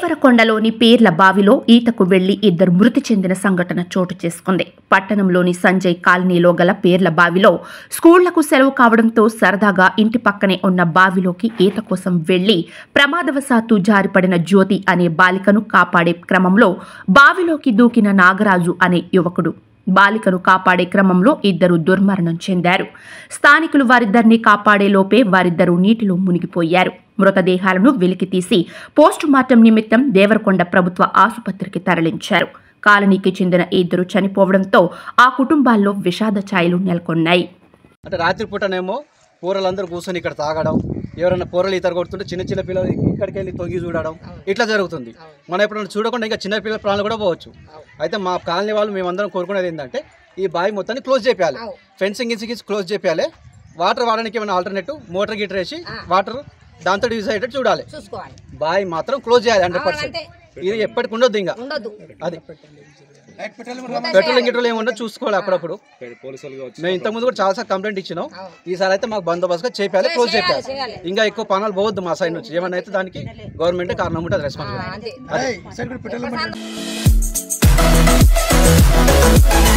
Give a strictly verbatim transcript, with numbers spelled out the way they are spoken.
దేవరకొండలోని పేర్ల బావిలో ఈతకు వెళ్లి ఇద్దరు మృతి చెందిన సంఘటన చోటు చేసుకుంది. పట్టణంలోని సంజయ్ కాలనీలో గల పేర్ల బావిలో స్కూళ్లకు సెలవు కావడంతో సరదాగా ఇంటి పక్కనే ఉన్న బావిలోకి ఈత కోసం వెళ్లి ప్రమాదవశాత్తు జారిపడిన జ్యోతి అనే బాలికను కాపాడే క్రమంలో బావిలోకి దూకిన నాగరాజు అనే యువకుడు బాలికను కాపాడే క్రమంలో ఇద్దరు దుర్మరణం చెందారు. స్థానికులు వారిద్దరిని కాపాడే లోపే వారిద్దరూ నీటిలో మునిగిపోయారు. మృతదేహాలను వెలికితీసి పోస్టుమార్టం నిమిత్తం దేవరకొండ ప్రభుత్వ ఆసుపత్రికి తరలించారు. కాలనీకి చెందిన ఇద్దరు చనిపోవడంతో ఆ కుటుంబాల్లో విషాద ఛాయలు నెలకొన్నాయి. అంటే రాత్రిపూటనేమో పూరలందరూ కూర్చొని ఇక్కడ తాగడం, ఎవరైనా పూరలు ఈతర కొడుతుంటే చిన్న చిన్న పిల్లలు ఇక్కడికి వెళ్ళి తొంగి చూడడం ఇట్లా జరుగుతుంది. మనం ఎప్పుడైనా చూడకుండా ఇంకా చిన్న పిల్లల ప్రాణాలు కూడా పోవచ్చు. అయితే మా కాలనీ వాళ్ళు మేమందరం కోరుకునేది ఏంటంటే ఈ బావి మొత్తాన్ని క్లోజ్ చేయాలి, ఫెన్సింగ్ ఇన్సికి క్లోజ్ చేయాలి. వాటర్ వాడడానికి ఏమైనా ఆల్టర్నేటివ్ మోటార్ గీటర్ వేసి వాటర్ దాంతో యూజ్ అయ్యేటట్టు చూడాలి. బావి మాత్రం క్లోజ్ చేయాలి హండ్రెడ్ పర్సెంట్. ఇది ఎప్పటికి ఉండొద్దు. ఇంకా అది పెట్రోలింగ్ గిట్రోల్ ఏమి ఉండదు, చూసుకోవాలి అప్పుడప్పుడు. మేము ఇంతకుముందు కూడా చాలాసార్లు కంప్లైంట్ ఇచ్చినాం. ఈసారి అయితే మాకు బందోబస్తుగా చేయాలి, క్లోజ్ చేయాలి. ఇంకా ఎక్కువ పనులు పోవద్దు మా సైడ్ నుంచి. ఏమన్నా అయితే దానికి గవర్నమెంట్ కారణం ఉంటుంది, రెస్పాన్సిబిలిటీ.